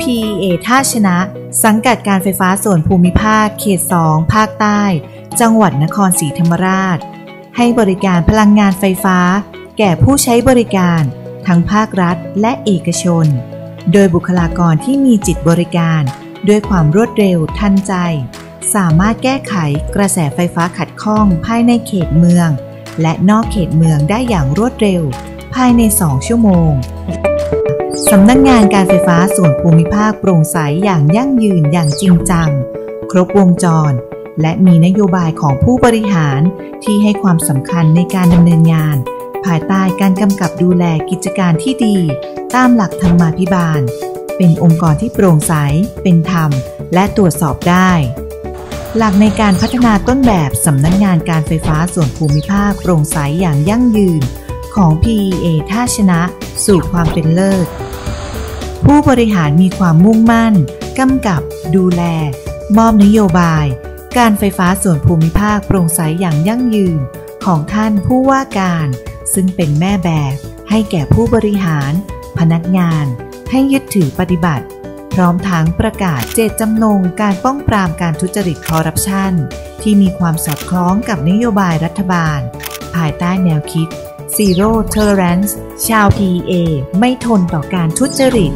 PEA ท่าชนะสังกัดการไฟฟ้าส่วนภูมิภาคเขต 2 ภาคใต้จังหวัดนครศรีธรรมราชให้บริการพลังงานไฟฟ้าแก่ผู้ใช้บริการทั้งภาครัฐและเอกชนโดยบุคลากรที่มีจิตบริการด้วยความรวดเร็วทันใจสามารถแก้ไขกระแสไฟฟ้าขัดข้องภายในเขตเมืองและนอกเขตเมืองได้อย่างรวดเร็วภายใน2 ชั่วโมงสำนักงานการไฟฟ้าส่วนภูมิภาคโปร่งใสอย่างยั่งยืนอย่างจริงจังครบวงจรและมีนโยบายของผู้บริหารที่ให้ความสำคัญในการดำเนินงานภายใต้การกำกับดูแลกิจการที่ดีตามหลักธรรมาภิบาลเป็นองค์กรที่โปร่งใสเป็นธรรมและตรวจสอบได้หลักในการพัฒนาต้นแบบสำนักงานการไฟฟ้าส่วนภูมิภาคโปร่งใสอย่างยั่งยืนของ PEA ท่าชนะสู่ความเป็นเลิศผู้บริหารมีความมุ่งมั่นกำกับดูแลมอบนโยบายการไฟฟ้าส่วนภูมิภาคโปร่งใสอย่างยั่งยืนของท่านผู้ว่าการซึ่งเป็นแม่แบบให้แก่ผู้บริหารพนักงานให้ยึดถือปฏิบัติพร้อมทั้งประกาศเจตจำนงการป้องปรามการทุจริตคอร์รัปชันที่มีความสอดคล้องกับนโยบายรัฐบาลภายใต้แนวคิด Zero Tolerance ชาว PEA ไม่ทนต่อการทุจริต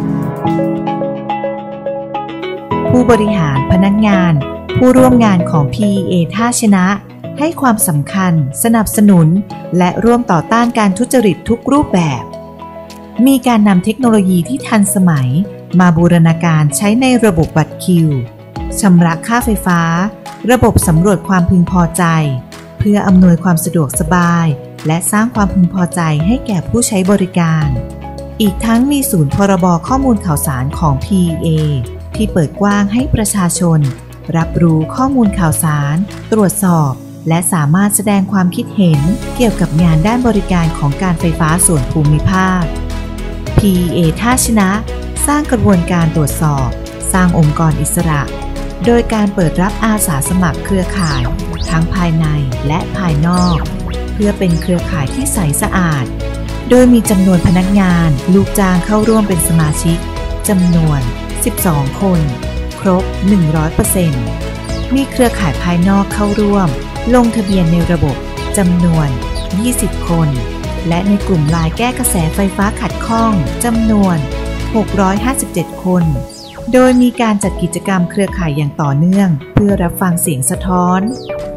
ผู้บริหารพนักงานผู้ร่วมงานของ PEA ท่าชนะให้ความสำคัญสนับสนุนและร่วมต่อต้านการทุจริตทุกรูปแบบมีการนำเทคโนโลยีที่ทันสมัยมาบูรณาการใช้ในระบบบัตรคิวชำระค่าไฟฟ้าระบบสำรวจความพึงพอใจเพื่ออำนวยความสะดวกสบายและสร้างความพึงพอใจให้แก่ผู้ใช้บริการอีกทั้งมีศูนย์พรบข้อมูลข่าวสารของ PEA ที่เปิดกว้างให้ประชาชนรับรู้ข้อมูลข่าวสารตรวจสอบและสามารถแสดงความคิดเห็นเกี่ยวกับงานด้านบริการของการไฟฟ้าส่วนภูมิภาค PEA ท่าชนะสร้างกระบวนการตรวจสอบสร้างองค์กรอิสระโดยการเปิดรับอาสาสมัครเครือข่ายทั้งภายในและภายนอกเพื่อเป็นเครือข่ายที่ใสสะอาดโดยมีจำนวนพนักงานลูกจ้างเข้าร่วมเป็นสมาชิกจำนวน12 คนครบ 100%มีเครือข่ายภายนอกเข้าร่วมลงทะเบียนในระบบจำนวน20 คนและในกลุ่มไลน์แก้กระแสไฟฟ้าขัดข้องจำนวน657 คนโดยมีการจัดกิจกรรมเครือข่ายอย่างต่อเนื่องเพื่อรับฟังเสียงสะท้อน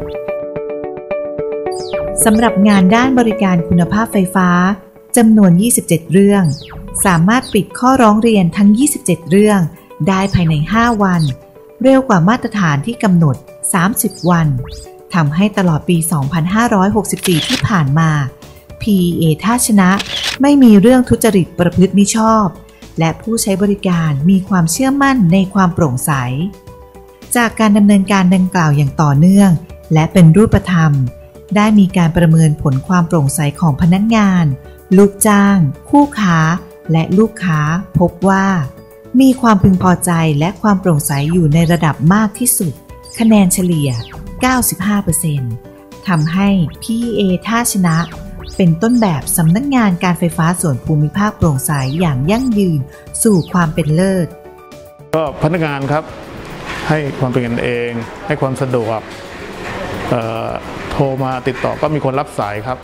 สำหรับงานด้านบริการคุณภาพไฟฟ้าจำนวน27 เรื่องสามารถปิดข้อร้องเรียนทั้ง27 เรื่องได้ภายใน5 วันเร็วกว่ามาตรฐานที่กำหนด30 วันทำให้ตลอดปี 2564 ที่ผ่านมา PEA ท่าชนะไม่มีเรื่องทุจริตประพฤติมิชอบและผู้ใช้บริการมีความเชื่อมั่นในความโปร่งใสจากการดำเนินการดังกล่าวอย่างต่อเนื่องและเป็นรูปธรรมได้มีการประเมินผลความโปร่งใสของพนักงานลูกจ้างคู่ค้าและลูกค้าพบว่ามีความพึงพอใจและความโปร่งใสอยู่ในระดับมากที่สุดคะแนนเฉลี่ย 95% ทำให้ PEA ท่าชนะเป็นต้นแบบสำนักงานการไฟฟ้าส่วนภูมิภาคโปร่งใสอย่างยั่งยืนสู่ความเป็นเลิศก็พนักงานครับให้ความเป็นกันเองให้ความสะดวกโทรมาติดต่อก็มีคนรับสายครับ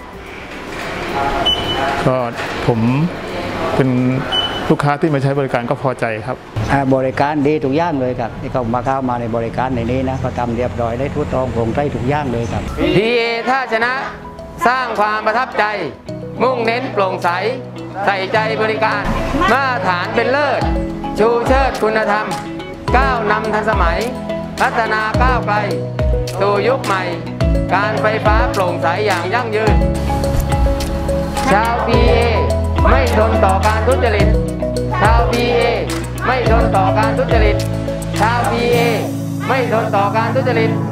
ก็ผมเป็นลูกค้าที่มาใช้บริการก็พอใจครับบริการดีทุกอย่างเลยครับที่เขาเข้ามาในบริการในนี้นะเขาทำเรียบร้อยได้ทุกตรงโปร่งใสทุกอย่างเลยครับ PEA ท่าชนะสร้างความประทับใจมุ่งเน้นโปร่งใสใส่ใจบริการมาตรฐานเป็นเลิศชูเชิดคุณธรรมก้าวนำทันสมัยพัฒนาก้าวไกลสู่ยุคใหม่การไฟฟ้าโปร่งใสอย่างยั่งยืนชาว PEA ไม่ทนต่อการทุจริตชาว PEA ไม่ทนต่อการทุจริตชาว PEA ไม่ทนต่อการทุจริต